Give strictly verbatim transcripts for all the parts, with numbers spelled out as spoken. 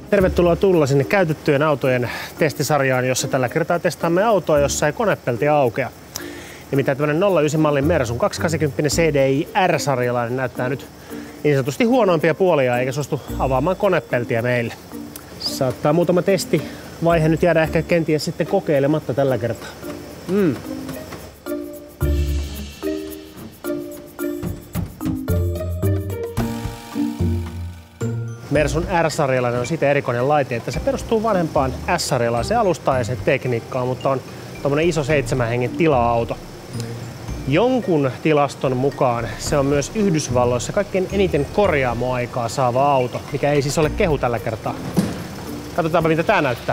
Tervetuloa tulla sinne käytettyjen autojen testisarjaan, jossa tällä kertaa testaamme autoa, jossa ei konepelti aukea. Nimittäin tämmöinen nolla yhdeksän mallin Mersun kaksisataakahdeksankymmentä C D I R-sarjalainen näyttää nyt niin sanotusti huonoimpia puolia eikä suostu avaamaan konepeltiä meille. Saattaa muutama testivaihe nyt jäädä ehkä kenties sitten kokeilematta tällä kertaa. Mm. Mersun R-sarjalainen on siitä erikoinen laite, että se perustuu vanhempaan S-sarjalaiseen alustaiseen tekniikkaan, mutta on tommonen iso seitsemän hengen tila-auto. Jonkun tilaston mukaan se on myös Yhdysvalloissa kaikkein eniten korjaamoaikaa saava auto, mikä ei siis ole kehu tällä kertaa. Katsotaanpa mitä tää näyttää.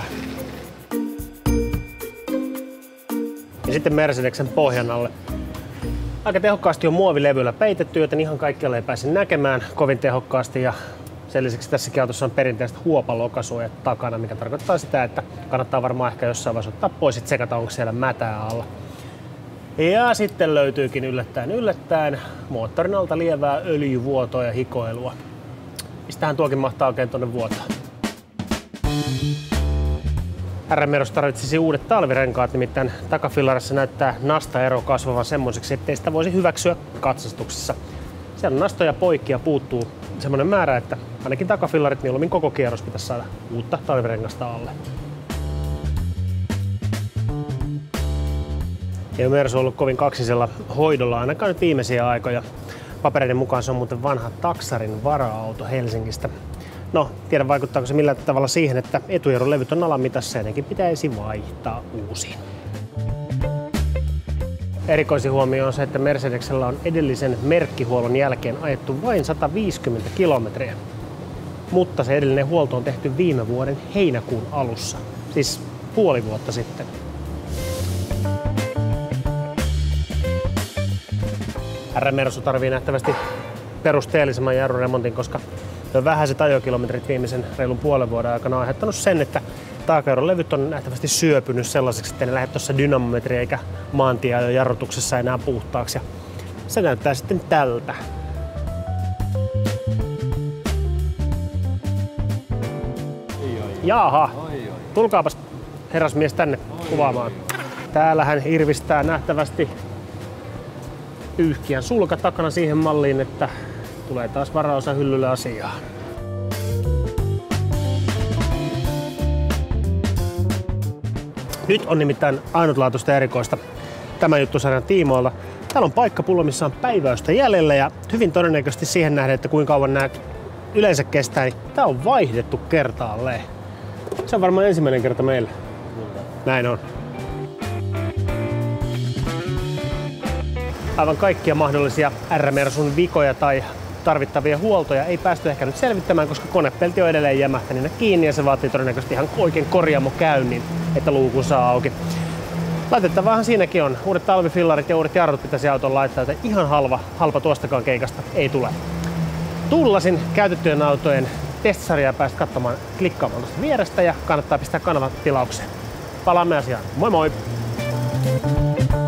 Ja sitten Mercedeksen pohjan alle. Aika tehokkaasti on muovilevyllä peitetty, joten ihan kaikkialle ei pääse näkemään kovin tehokkaasti. Ja sen lisäksi tässäkin autossa on perinteistä huopalokasua takana, mikä tarkoittaa sitä, että kannattaa varmaan ehkä jossain vaiheessa ottaa pois ja tsekata, onko siellä mätää alla. Ja sitten löytyykin yllättäen yllättäen moottorin alta lievää öljyvuotoa ja hikoilua. Mistähän tuokin mahtaa oikein tuonne vuotaa? R-Mersu tarvitsisi uudet talvirenkaat, nimittäin takafillarissa näyttää nastaero kasvavan semmoiseksi, ettei sitä voisi hyväksyä katsastuksessa. Siellä nastoja poikki ja puuttuu semmoinen määrä, että ainakin takafillarit mieluummin koko kierros pitäisi saada uutta talvirengasta alle. Ei Mersu ollut kovin kaksisella hoidolla ainakaan nyt viimeisiä aikoja. Papereiden mukaan se on muuten vanha taksarin vara-auto Helsingistä. No, tiedän vaikuttaako se millään tavalla siihen, että etujarrulevyt on alamitassa ja nekin pitäisi vaihtaa uusiin. Erikoisin huomio on se, että Mercedeksellä on edellisen merkkihuollon jälkeen ajettu vain sata viisikymmentä kilometriä. Mutta se edellinen huolto on tehty viime vuoden heinäkuun alussa, siis puoli vuotta sitten. R-Mersu tarvii nähtävästi perusteellisemman jarruremontin, koska vähäiset ajokilometrit viimeisen reilun puolen vuoden aikana on aiheuttanut sen, että takajarrulevyt on nähtävästi syöpynyt sellaiseksi, että ne lähde tuossa dynamometri eikä maantieajon jarrutuksessa enää puhtaaksi. Ja se näyttää sitten tältä. Jaaha, tulkaapas herrasmies tänne kuvaamaan. Täällähän irvistää nähtävästi pyyhkiän sulka takana siihen malliin, että tulee taas varaosa hyllylle asiaa. Nyt on nimittäin ainutlaatuista erikoista tämän juttusarjan tiimoilla. Täällä on paikkapullo, missä on päiväystä jäljellä ja hyvin todennäköisesti siihen nähden, että kuinka kauan nämä yleensä kestää, niin tää on vaihdettu kertaalleen. Se on varmaan ensimmäinen kerta meillä. Näin on. Aivan kaikkia mahdollisia R-Mersun vikoja tai tarvittavia huoltoja ei päästy ehkä nyt selvittämään, koska konepelti on edelleen jämähtäneenä kiinni ja se vaatii todennäköisesti ihan oikein korjaamokäynnin, että luukun saa auki. Laitettavaahan siinäkin on. Uudet talvifillarit ja uudet jarrut pitäisi auton laittaa, että ihan halva, halpa tuostakaan keikasta ei tule. Tullasin käytettyjen autojen testisarjaa päästä katsomaan klikkaamaan tuosta vierestä ja kannattaa pistää kanavat tilaukseen. Palaamme asiaan. Moi moi!